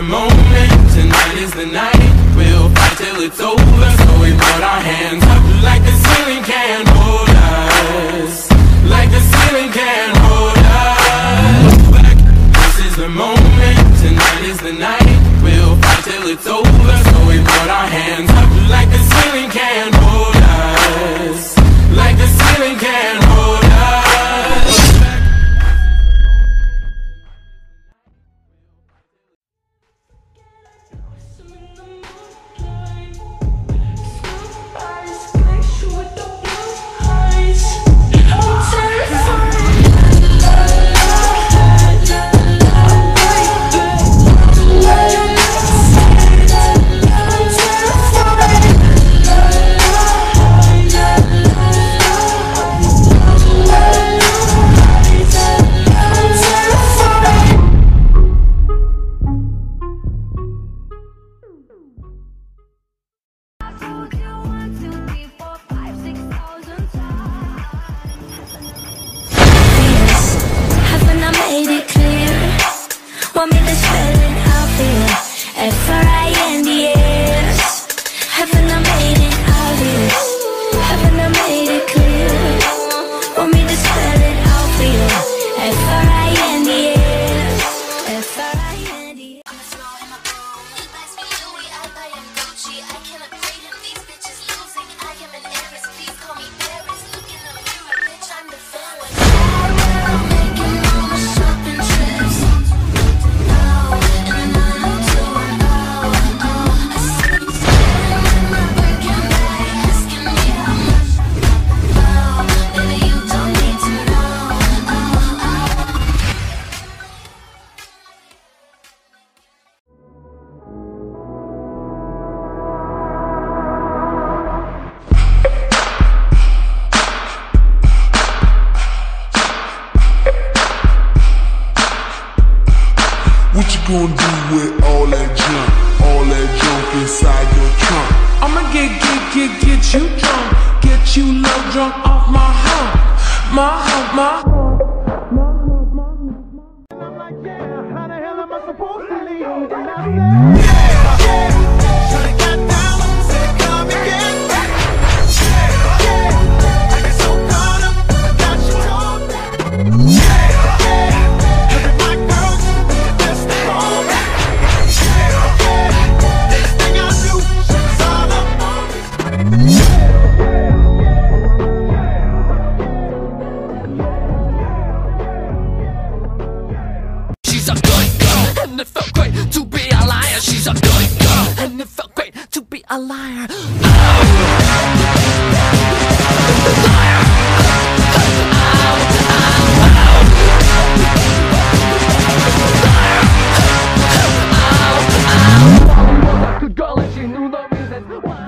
the moment, tonight is the night. We'll fight till it's over. So we put our hands up like the ceiling can't hold us. Like the ceiling can't hold us. This is the moment, tonight is the night. We'll fight till it's over. So we put our hands up like the ceiling can't hold us. Like the ceiling can't hold us. Want me to spell it out for you? F-R-I-N-D-S. Haven't I made it obvious? Haven't I made it clear? Want me to spell it out for you? F-R-I-N-D-S. F-R-I-N-D-S. I'm a throw in my bowl. He buys me Louis, I buy him Gucci. I cannot grade him, these bitches losing. I am an heiress, please call me Paris. Look in the mirror, bitch, I'm the fairest. I'm making all my shopping trips. What you gonna do with all that junk inside your trunk? I'ma get you drunk, get you low drunk off my hump, my hump, my hump. And I'm like, yeah, how the hell am I supposed to leave? And I said, yeah, shawty got down, said come and get back. Yeah, I get so caught up, I got you caught back. She's a good girl, and it felt great to be a liar. She's a good girl, and it felt great to be a liar. Good girl, and she knew the reasons why.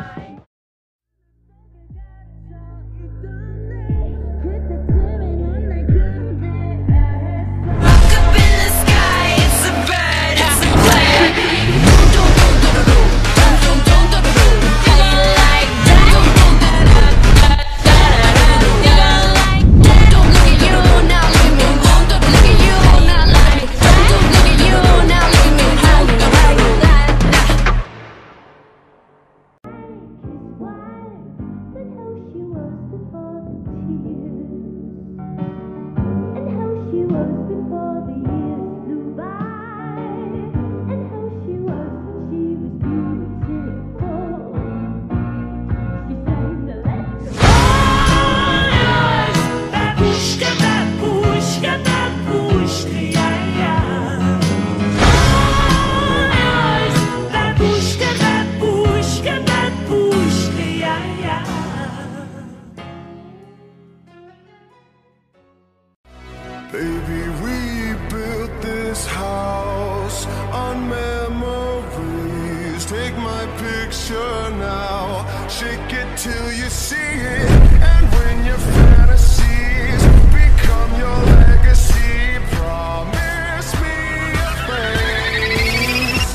Baby, we built this house on memories. Take my picture now, shake it till you see it. And when your fantasies become your legacy, promise me a place.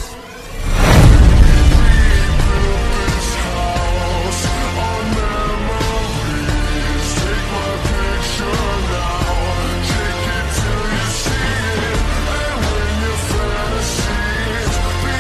We built this house on memories. Take my picture now. Till you see it, and when your fantasies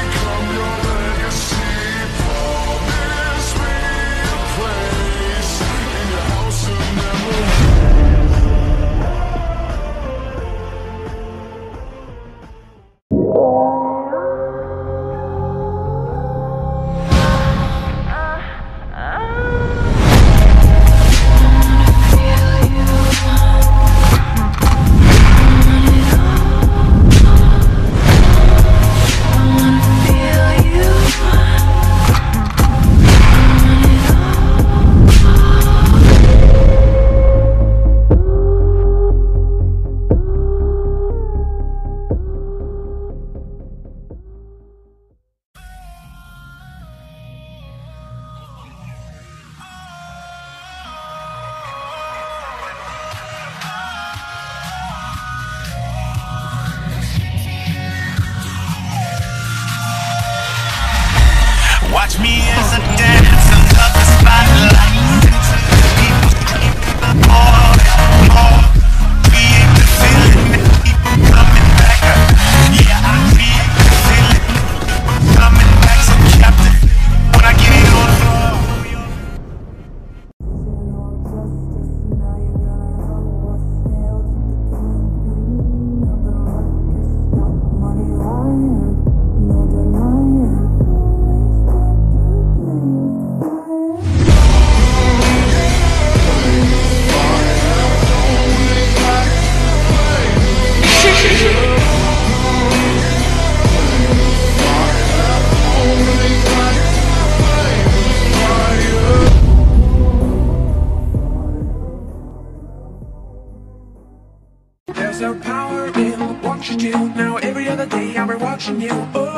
so power in what you do. Now every other day I'll be watching you. Oh,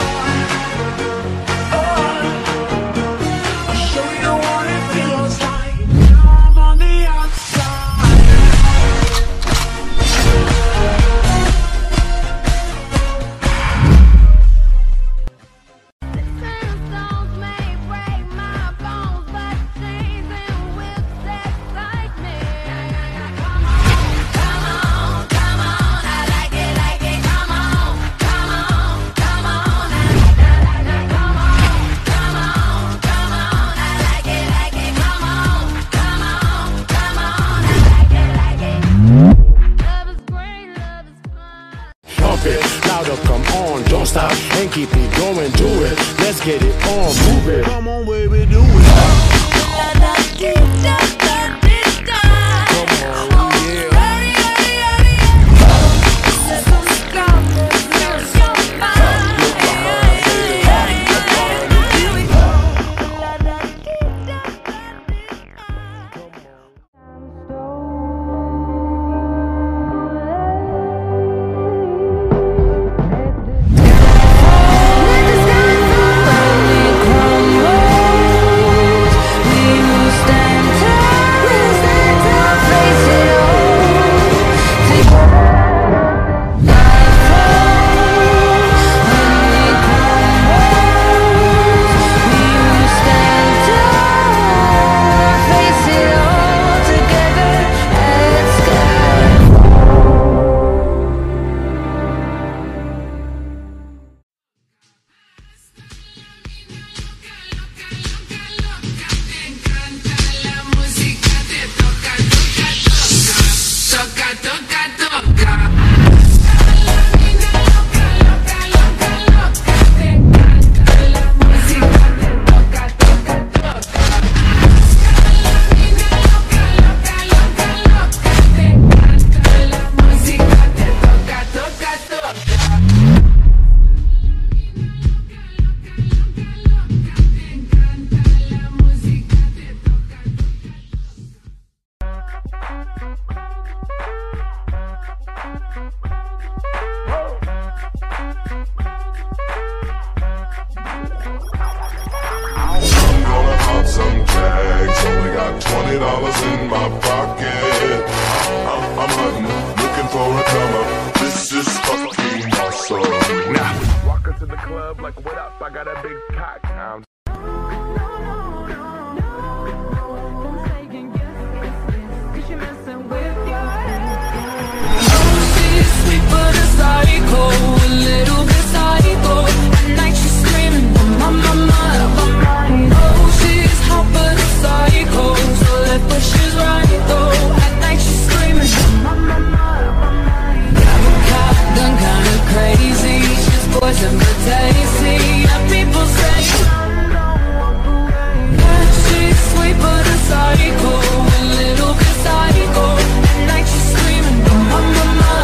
I'll show you what it feels like. Now I'm on the outside. The sandstones may break my bones, but chains and whips excite me. Come on, come on, come on, I like it, come on, come on, come on, I like it, come on, come on, come on, I like it, come on, come on, come on, I like it. Love is great, love is fun. Pump it, louder, come on, don't stop, and keep it going, do it. Let's get it on, move it. Come on, baby, do it. Come on, yeah. Some tags, only got $20 in my pocket. I'm hunting, looking for a come up. This is fucking awesome. Now, walk into the club like, what up? I got a big cock. Sweet but a psycho, a little bit psycho. At night she's screaming, my mind. Oh, she's hot but a psycho, so left but she's right though. At night she's screaming, my mind. Got a cop, done kinda crazy. She's poison but tasty. And people say, yeah, she's sweet but a psycho, a little bit psycho. At night she's screaming, my mind.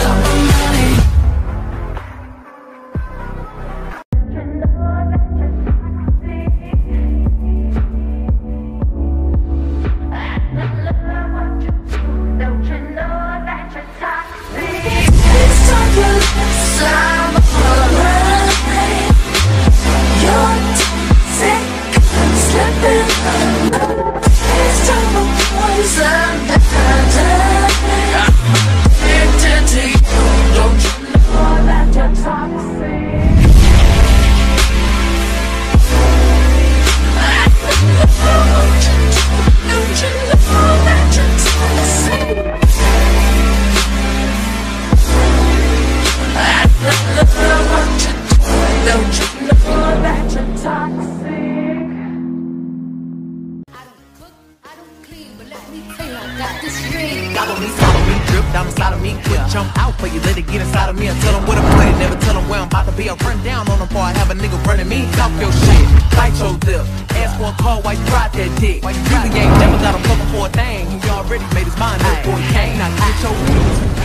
Follow me, drip down inside of me, quick jump out for you, let it get inside of me. I tell them where to put it, never tell them where I'm about to be. I run down on them before I have a nigga running me. Talk your shit, bite your lip, ask for a call while you ride that dick. You really ain't never got him looking for a thing. He already made his mind up before he came. Now get your